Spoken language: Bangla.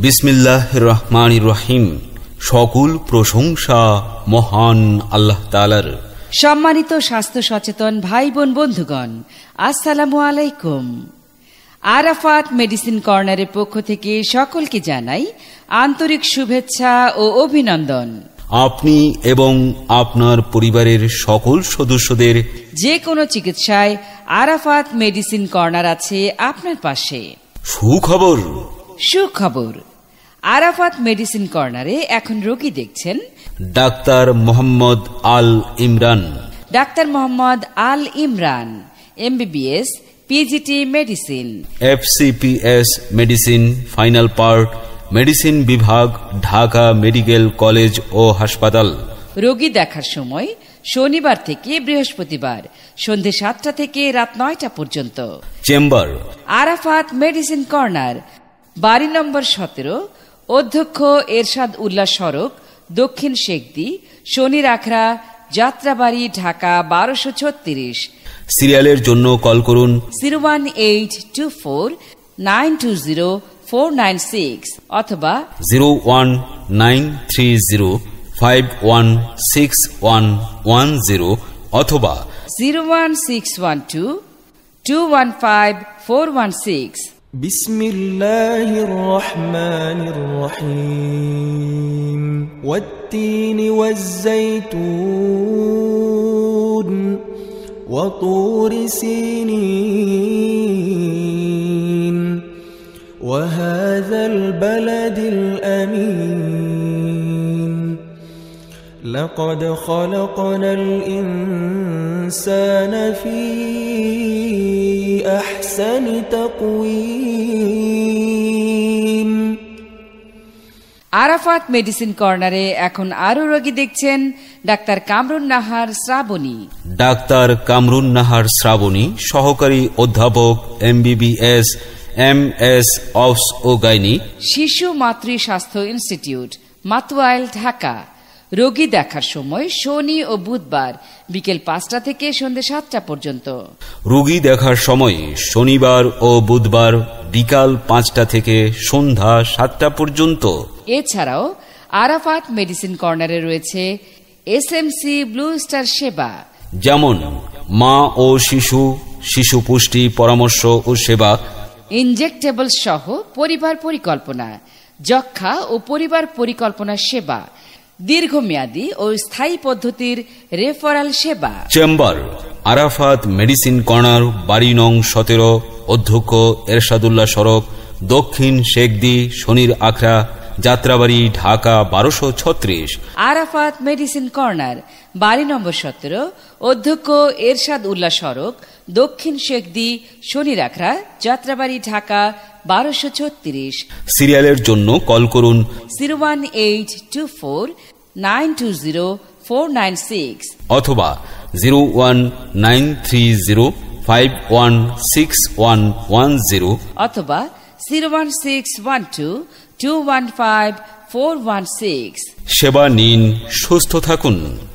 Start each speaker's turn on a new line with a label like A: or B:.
A: বিসমিল্লাহির রহমানির রহিম। সকল প্রশংসা মহান আল্লাহ তাআলার।
B: সম্মানিত স্বাস্থ্য সচেতন ভাই বোন বন্ধুগণ, আসসালামু আলাইকুম। আরাফাত মেডিসিন কর্নারের পক্ষ থেকে সকলকে জানাই আন্তরিক শুভেচ্ছা ও অভিনন্দন।
A: আপনি এবং আপনার পরিবারের সকল সদস্যদের
B: যে কোনো চিকিৎসায় আরাফাত মেডিসিন কর্নার আছে আপনার পাশে।
A: সুখবর
B: সুখবর, আরাফাত মেডিসিন কর্নারে এখন রোগী দেখছেন
A: doctor Mohammad Al Imran.
B: Doctor Mohammad Al Imran MBBS PGT medicine,
A: FCPS medicine final part, medicine বিভাগ, ঢাকা মেডিকেল কলেজ ও হাসপাতাল।
B: রোগী দেখার সময় শনিবার থেকে বৃহস্পতিবার সন্ধ্যে 7টা থেকে রাত 9টা পর্যন্ত।
A: চেম্বার
B: আরাফাত মেডিসিন কর্নার, বাড়ি নম্বর 17, অধ্যক্ষ এরশাদ উল্লাহ সড়ক, দক্ষিণ শেখদি, শনির আখড়া, যাত্রাবাড়ি, ঢাকা 1236।
A: সিরিয়ালের জন্য কল করুন
B: 01824920496 অথবা
A: 01930516110 অথবা
B: 01612215416।
C: বিসমিল্লাহির রহমানির রহিম। ওয়াত-তিন ওয়াজ-যাইতুন ওয়া তুরি সিনিন ওয়া হাযাল বালাদিল আমিন। লাকাদ খালাকনাল ইনসানা ফী আহসানি তাকওয়িম।
B: আরাফাত মেডিসিন কর্নারে এখন আরো রোগী দেখছেন ডাক্তার কামরুন নাহার শ্রাবণী।
A: ডাক্তার কামরুন নাহার শ্রাবণী, সহকারী অধ্যাপক MBBS MS অবস ও গাইনি,
B: শিশু মাতৃ স্বাস্থ্য ইনস্টিটিউট, মাতুয়াইল, ঢাকা। রোগী দেখার সময় শনি ও বুধবার বিকেল 5টা থেকে সন্ধ্যে 7টা পর্যন্ত।
A: রোগী দেখার সময় শনিবার ও বুধবার বিকাল 5টা থেকে সন্ধ্যা 7টা পর্যন্ত।
B: এছাড়াও আরাফাত মেডিসিন কর্নারে রয়েছে SMC ব্লু স্টার সেবা,
A: যেমন মা ও শিশু পুষ্টি পরামর্শ ও সেবা,
B: ইনজেক্টেবল সহ পরিবার পরিকল্পনা, যক্ষ্মা ও পরিবার পরিকল্পনা সেবা, দীর্ঘমেয়াদী ও স্থায়ী পদ্ধতির রেফারাল সেবা।
A: চেম্বার আরাফাত মেডিসিন কর্নার, বাড়ি নং 17, অধ্যক্ষ এরশাদুল্লাহ সড়ক, দক্ষিণ শেখদি, শনির আখড়া, যাত্রাবাড়ি, ঢাকা 1236।
B: আরাফাত মেডিসিন কর্নার, বাড়ি নম্বর 17, অধ্যক্ষ এরশাদ উল্লাহ সড়ক, দক্ষিণ শেখদি, শনির আখড়া, যাত্রাবাড়ি, ঢাকা 1236।
A: সিরিয়ালের জন্য কল করুন
B: 01824920496
A: অথবা 01930516110
B: অথবা 01612215416।
A: সেবা নিন, সুস্থ থাকুন।